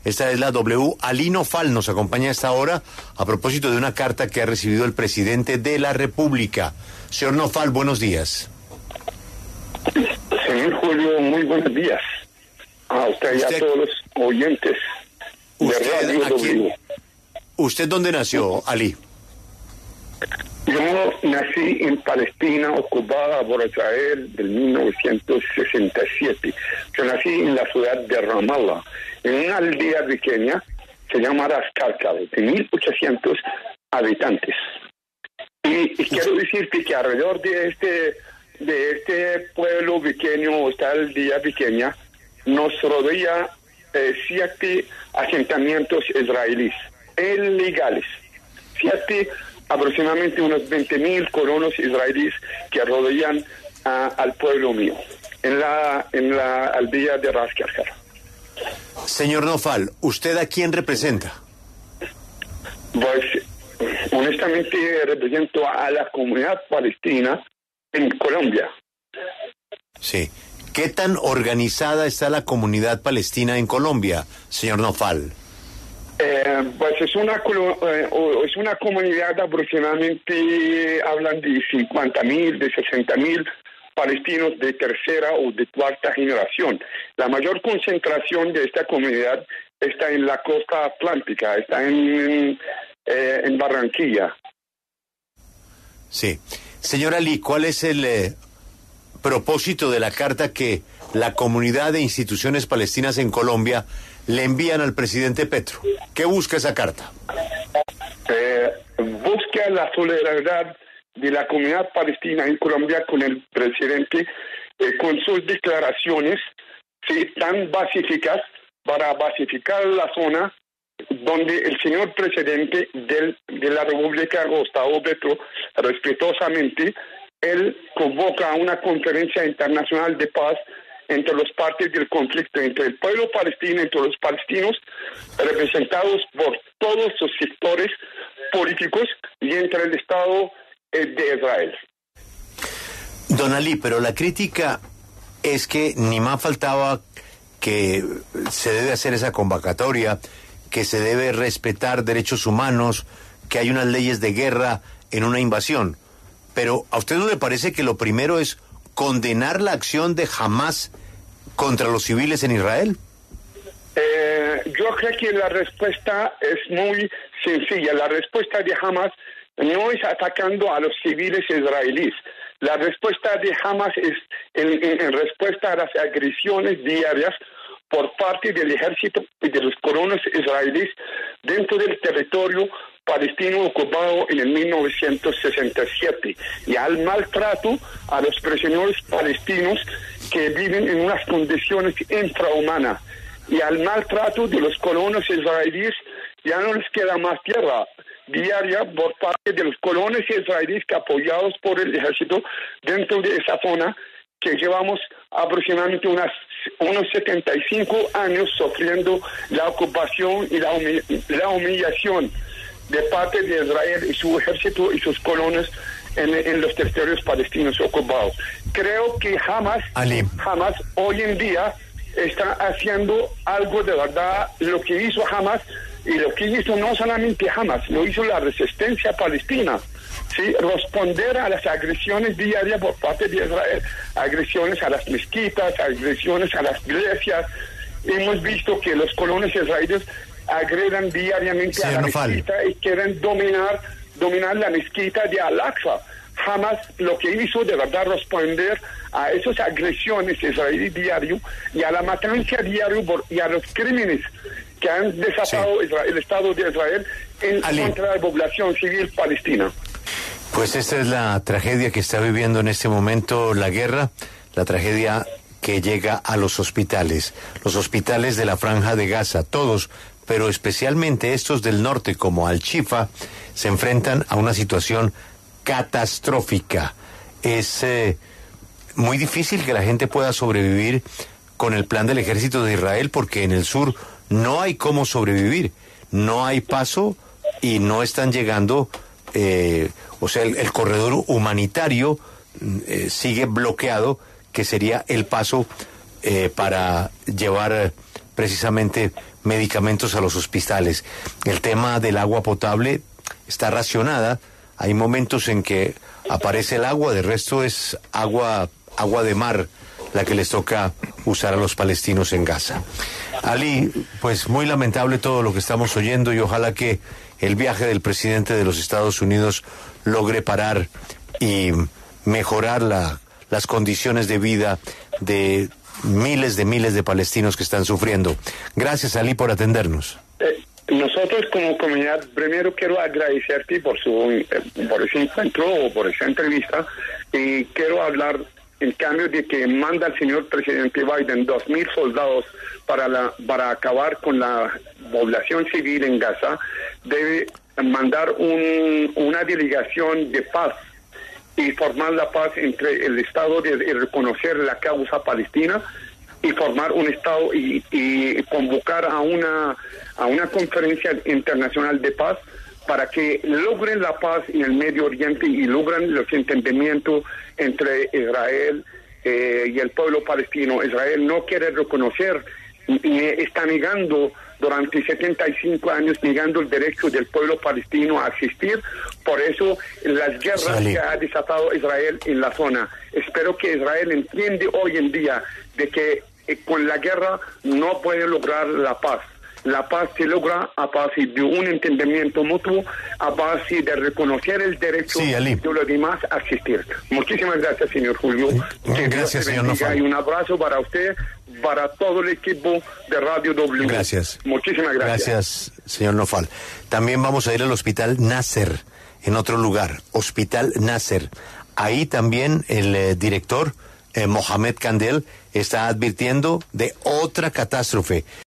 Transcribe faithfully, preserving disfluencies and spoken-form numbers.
Esta es la W. Ali Nofal nos acompaña a esta hora a propósito de una carta que ha recibido el presidente de la República. Señor Nofal, buenos días. Señor Julio, muy buenos días. A usted y a todos los oyentes de Radio W. ¿Usted dónde nació, Ali? Yo nací en Palestina, ocupada por Israel del mil novecientos sesenta y siete. Yo nací en la ciudad de Ramallah, en una aldea pequeña, se llama Ras Karkar, de mil ochocientos habitantes. Y, y quiero decirte que alrededor de este, de este pueblo pequeño, esta aldea pequeña, nos rodea eh, siete asentamientos israelíes, ilegales. Siete, aproximadamente unos veinte mil colonos israelíes que rodean uh, al pueblo mío, en la, en la aldea de Ras Karkar. Señor Nofal, ¿usted a quién representa? Pues, honestamente, represento a la comunidad palestina en Colombia. Sí. ¿Qué tan organizada está la comunidad palestina en Colombia, señor Nofal? Eh, pues es una eh, es una comunidad aproximadamente, hablan de cincuenta mil, de sesenta mil palestinos de tercera o de cuarta generación. La mayor concentración de esta comunidad está en la costa atlántica, está en, eh, en Barranquilla. Sí. Señor Ali, ¿cuál es el eh, propósito de la carta que la comunidad de instituciones palestinas en Colombia le envían al presidente Petro? ¿Qué busca esa carta? Eh, busca la solidaridad de la comunidad palestina en Colombia con el presidente, eh, con sus declaraciones, sí, tan pacíficas para pacificar la zona donde el señor presidente del, de la República, Gustavo Petro, respetuosamente, él convoca una conferencia internacional de paz entre los partes del conflicto, entre el pueblo palestino, entre los palestinos, representados por todos sus sectores políticos y entre el Estado eh, de Israel. Don Ali, pero la crítica es que ni más faltaba que se debe hacer esa convocatoria, que se debe respetar derechos humanos, que hay unas leyes de guerra en una invasión. Pero ¿a usted no le parece que lo primero es condenar la acción de Hamás contra los civiles en Israel? Eh, yo creo que la respuesta es muy sencilla. La respuesta de Hamás no es atacando a los civiles israelíes. La respuesta de Hamás es en, en, en respuesta a las agresiones diarias por parte del ejército y de los colonos israelíes dentro del territorio palestino ocupado en el mil novecientos sesenta y siete, y al maltrato a los prisioneros palestinos que viven en unas condiciones infrahumanas, y al maltrato de los colonos israelíes. Ya no les queda más tierra diaria por parte de los colonos israelíes que, apoyados por el ejército dentro de esa zona, que llevamos aproximadamente unas, unos setenta y cinco años sufriendo la ocupación y la, humi la humillación de parte de Israel y su ejército y sus colonos en, en los territorios palestinos ocupados. Creo que jamás, jamás hoy en día está haciendo algo de verdad. Lo que hizo Hamás, y lo que hizo no solamente Hamás, lo hizo la resistencia palestina, ¿sí? Responder a las agresiones diarias por parte de Israel, agresiones a las mezquitas, agresiones a las iglesias. Hemos visto que los colonos israelíes agredan diariamente Señor a la Nofal. mezquita y quieren dominar, dominar la mezquita de Al-Aqsa. Jamás lo que hizo de verdad responder a esas agresiones israelíes diario y a la matanza diario por, y a los crímenes que han desatado sí. Israel, el Estado de Israel en Ali. contra la población civil palestina. Pues esta es la tragedia que está viviendo en este momento la guerra, la tragedia que llega a los hospitales, los hospitales de la Franja de Gaza, todos, pero especialmente estos del norte como Al-Shifa, se enfrentan a una situación catastrófica. Es eh, muy difícil que la gente pueda sobrevivir con el plan del ejército de Israel, porque en el sur no hay cómo sobrevivir, no hay paso y no están llegando, eh, o sea, el, el corredor humanitario eh, sigue bloqueado, que sería el paso eh, para llevar eh, precisamente medicamentos a los hospitales. El tema del agua potable está racionada. Hay momentos en que aparece el agua, de resto es agua, agua de mar la que les toca usar a los palestinos en Gaza. Ali, pues muy lamentable todo lo que estamos oyendo y ojalá que el viaje del presidente de los Estados Unidos logre parar y mejorar la, las condiciones de vida de miles de miles de palestinos que están sufriendo. Gracias, Ali, por atendernos. Eh, nosotros como comunidad, primero quiero agradecerte por su eh, por ese encuentro o por esa entrevista, y quiero hablar en cambio de que manda el señor presidente Biden dos mil soldados para la para acabar con la población civil en Gaza. Debe mandar un, una delegación de paz y formar la paz entre el Estado de, de reconocer la causa palestina y formar un Estado y, y convocar a una a una conferencia internacional de paz para que logren la paz en el Medio Oriente y logren los entendimientos entre Israel eh, y el pueblo palestino. Israel no quiere reconocer, y está negando durante setenta y cinco años, negando el derecho del pueblo palestino a existir. Por eso las guerras sí, que ha desatado Israel en la zona. Espero que Israel entiende hoy en día de que eh, con la guerra no puede lograr la paz. La paz se logra a base de un entendimiento mutuo, a base de reconocer el derecho sí, de los demás a existir. Muchísimas gracias, señor Julio. Que gracias, señor Nofal. Y un abrazo para usted, para todo el equipo de Radio W. Gracias. Muchísimas gracias. Gracias, señor Nofal. También vamos a ir al Hospital Nasser, en otro lugar. Hospital Nasser. Ahí también el eh, director, eh, Mohamed Kandel, está advirtiendo de otra catástrofe.